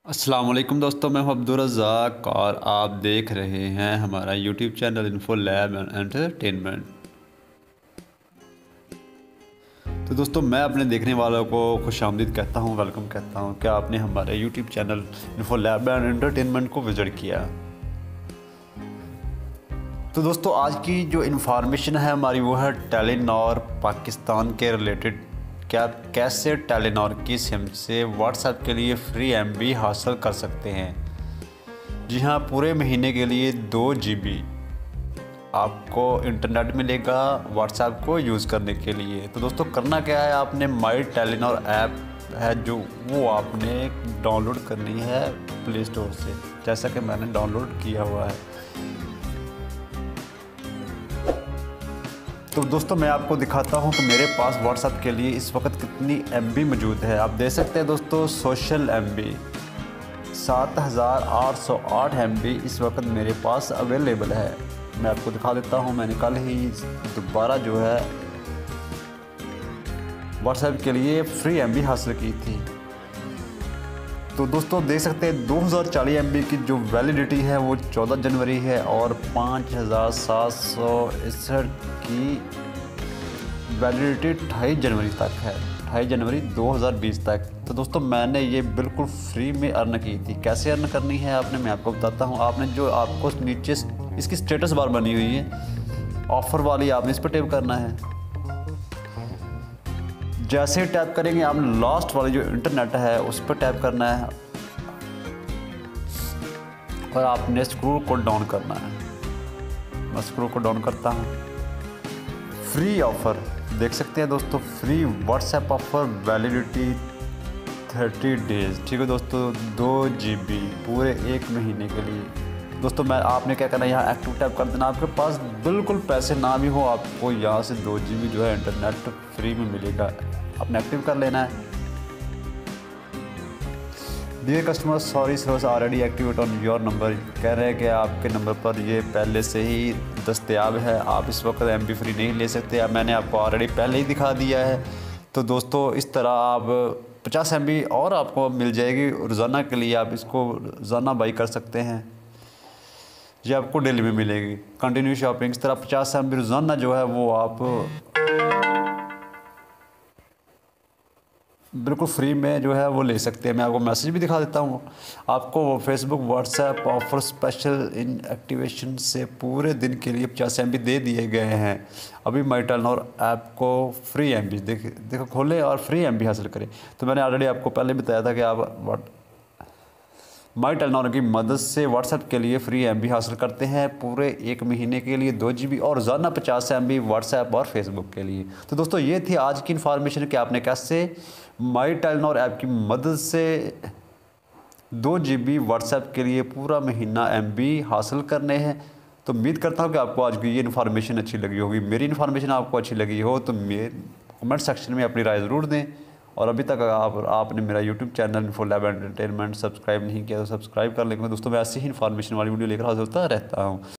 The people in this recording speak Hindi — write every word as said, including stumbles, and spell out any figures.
अस्सलाम वालेकुम दोस्तों, मैं हूं अब्दुल रज़ाक और आप देख रहे हैं हमारा YouTube channel info lab and entertainment. तो दोस्तों, मैं अपने देखने वालों को खुशामदीद कहता हूं, वेलकम कहता हूं कि आपने हमारे YouTube channel info lab and entertainment को विज़िट किया। तो दोस्तों, आज की जो इन्फॉर्मेशन है हमारी वो है टेलीनॉर पाकिस्तान के रिलेटेड। क्या आप कैसे टेलीनॉर की सिम से व्हाट्सएप के लिए फ्री एम बी हासिल कर सकते हैं। जी हाँ, पूरे महीने के लिए दो जी बी आपको इंटरनेट मिलेगा व्हाट्सएप को यूज़ करने के लिए। तो दोस्तों, करना क्या है, आपने माई टेलीनॉर ऐप है जो वो आपने डाउनलोड करनी है प्ले स्टोर से, जैसा कि मैंने डाउनलोड किया हुआ है। तो दोस्तों, मैं आपको दिखाता हूं कि मेरे पास व्हाट्सएप के लिए इस वक्त कितनी एम बी मौजूद है। आप देख सकते हैं दोस्तों, सोशल एम बी सात हज़ार आठ सौ आठ एम बी इस वक्त मेरे पास अवेलेबल है। मैं आपको दिखा देता हूं, मैंने कल ही दोबारा जो है व्हाट्सएप के लिए फ्री एम बी हासिल की थी। तो दोस्तों, देख सकते हैं दो हज़ार चालीस एम बी की जो वैलिडिटी है वो चौदह जनवरी है और पाँच हज़ार सात सौ इकसठ की वैलिडिटी अट्ठाईस जनवरी तक है, अट्ठाईस जनवरी दो हज़ार बीस तक। तो दोस्तों, मैंने ये बिल्कुल फ्री में अर्न की थी। कैसे अर्न करनी है आपने, मैं आपको बताता हूँ। आपने जो आपको नीचे इसकी स्टेटस बार बनी हुई है ऑफ़र वाली, आपने इस पर टैप करना है। जैसे ही टैप करेंगे आप लास्ट वाली जो इंटरनेट है उस पर टैप करना है और आपने स्क्रू को डाउन करना है। मैं स्क्रू को डाउन करता हूँ। फ्री ऑफ़र देख सकते हैं दोस्तों, free WhatsApp offer, validity thirty days. ठीक है दोस्तों, दो जी बी पूरे एक महीने के लिए। दोस्तों, मैं आपने क्या करना है, यहाँ एक्टिव टैप कर देना। आपके पास बिल्कुल पैसे ना भी हो, आपको यहाँ से दो जी बी जो है इंटरनेट फ्री में मिलेगा। आपने एक्टिव कर लेना है। Dear customer, sorry service already activate on your number. कह रहे हैं कि आपके नंबर पर ये पहले से ही दस्तयाब है, आप इस वक्त एम बी फ्री नहीं ले सकते। अब मैंने आपको ऑलरेडी पहले ही दिखा दिया है। तो दोस्तों, इस तरह आप पचास एम बी और आपको मिल जाएगी रोज़ाना के लिए। आप इसको रोज़ाना बाई कर सकते हैं, ये आपको डेली में मिलेगी। कंटिन्यू शॉपिंग, इस तरह पचास एम बी रोज़ाना जो है वो आप बिल्कुल फ्री में जो है वो ले सकते हैं। मैं आपको मैसेज भी दिखा देता हूँ। आपको वो Facebook WhatsApp offer special in activation से पूरे दिन के लिए पचास एम बी दे दिए गए हैं। अभी माई टेलीनॉर ऐप को फ्री एम बी देख देखो खोलें और फ्री एम बी हासिल करें। तो मैंने ऑलरेडी आपको पहले बताया था कि आप माई टेलीनॉर की मदद से व्हाट्सएप के लिए फ्री एम बी हासिल करते हैं पूरे एक महीने के लिए दो जी बी और रोज़ाना पचास एम बी व्हाट्सएप और फेसबुक के लिए। तो दोस्तों, ये थी आज की इन्फॉर्मेशन कि आपने कैसे माई टेलीनॉर ऐप की मदद से दो जी बी व्हाट्सएप के लिए पूरा महीना एम बी हासिल करने हैं। तो उम्मीद करता हूँ कि आपको आज की ये इन्फॉर्मेशन अच्छी लगी होगी। मेरी इन्फॉर्मेशन आपको अच्छी लगी हो तो मेरे कमेंट सेक्शन में अपनी राय ज़रूर दें। और अभी तक आप आपने मेरा YouTube channel info lab entertainment subscribe नहीं किया तो सब्सक्राइब कर लेंगे। दोस्तों, मैं ऐसी ही इन्फॉर्मेशन वाली वीडियो लेकर हाजिर होता रहता हूँ।